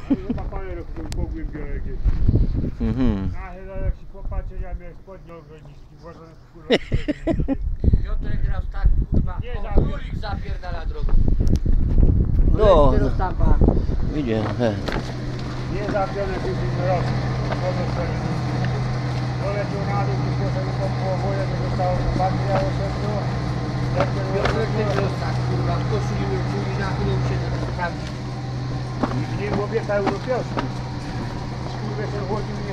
chyba kamerę pogłębiał jakieś. Jak się popatrzę, ja miałem spodnie ograniczki, włożone w kurwa. Piotrek raz tak kurwa, królik zapierdala drogą. No, Teraz tampa. idzie. Nie zapione później rok. Poleciał na dół, tu poszedł po połowie, to zostało materiał osobno. Piotrek teraz tak kurwa, w koszuli czuli nachylał się na sprawdzić. Nie było biega europejski. Skurwy się chłodził